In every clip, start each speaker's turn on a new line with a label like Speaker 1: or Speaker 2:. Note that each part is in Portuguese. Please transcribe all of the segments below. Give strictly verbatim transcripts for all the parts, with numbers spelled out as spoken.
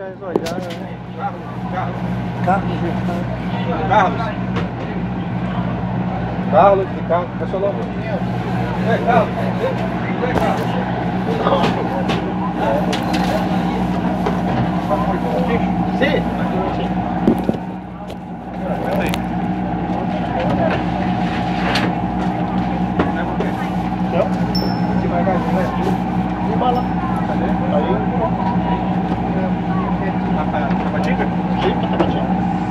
Speaker 1: as olhadas, né?
Speaker 2: Carlos.
Speaker 1: Carlos.
Speaker 2: Carlos. Carlos, Ricardo, é seu nome? É, Carlos. É, Carlos. Sim.
Speaker 1: E bala.
Speaker 2: Aí. Tapatinga? Sim, tapatinga.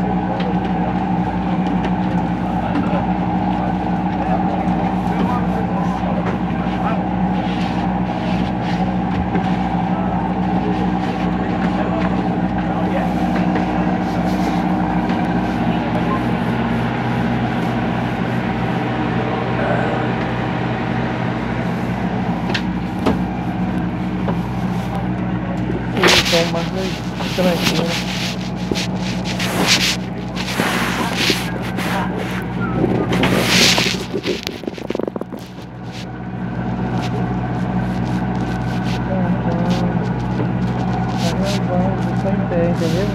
Speaker 1: Então, mas tranquilo. Só em pé, entendeu?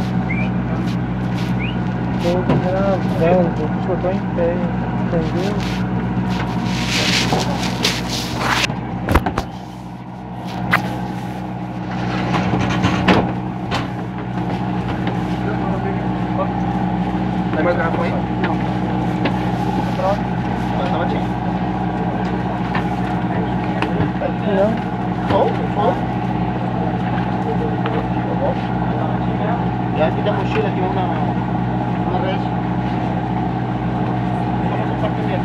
Speaker 1: Tô gravando, só tô em pé, entendeu?
Speaker 2: Tem mais garrafa aí? Não. Pronto. Tava tinha.
Speaker 1: Não.
Speaker 2: Ou? Ou? E aqui da mochila aqui, uma, uma vez. Vamos para primeiro.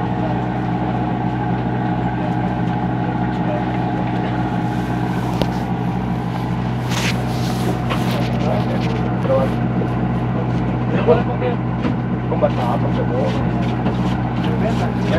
Speaker 2: Vamos baixar a água, chegou. É.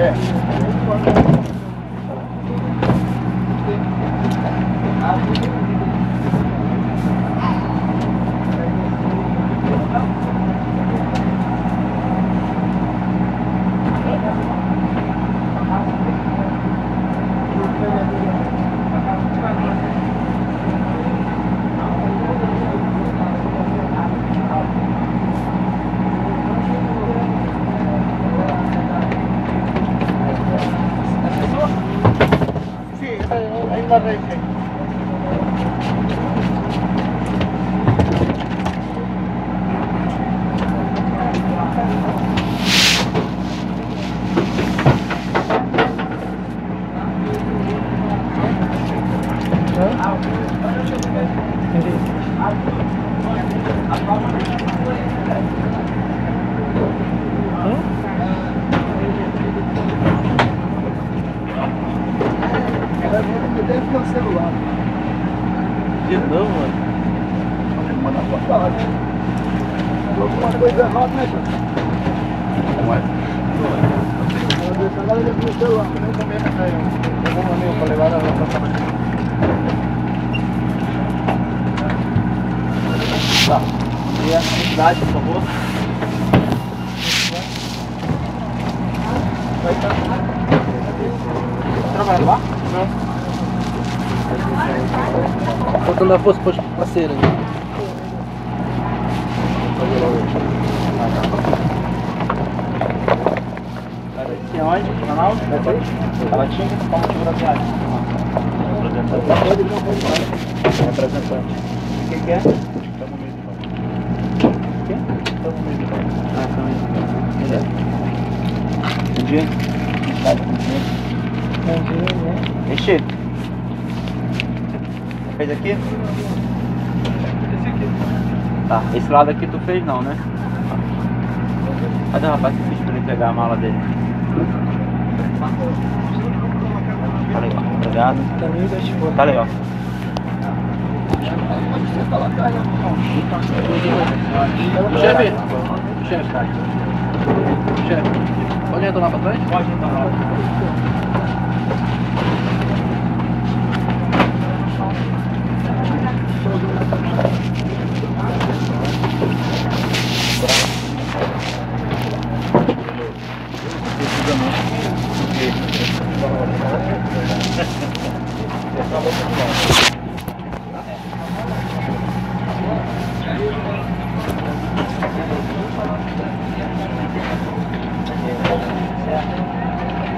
Speaker 1: Deve ter um celular. De novo, mano?
Speaker 2: Manda pra falar.
Speaker 1: Alguma coisa errada, né, cara?
Speaker 2: Como é?
Speaker 1: A galera deve ter um celular.
Speaker 2: Eu também não tenho. Eu vou mandar para levar ela pra casa. Tá. E a cidade, por favor? Vai estar. Trabalhando lá? Não.
Speaker 1: Faltando a força para os parceiros.
Speaker 2: Aqui onde? Canal? Calatinga? Qual o motivo da viagem? Representante. O que que é? Estamos no meio do banco. O quê? Estamos no meio do banco. Ah, estamos no meio do banco. Beleza. Bom dia.
Speaker 1: Bom dia, né?
Speaker 2: Enche. Fez aqui? Esse aqui. Tá, esse lado aqui tu fez não, né? Cadê o rapaz que fez pra ele pegar a mala dele? Tá legal, obrigado. Tá legal.
Speaker 1: Chefe! Chefe! Chefe! Pode retornar pra trás?
Speaker 2: Pode retornar.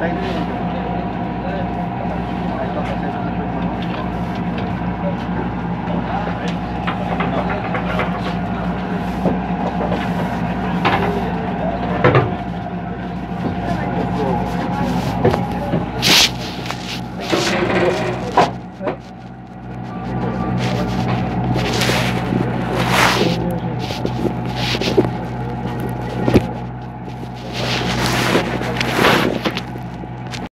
Speaker 2: tá indo.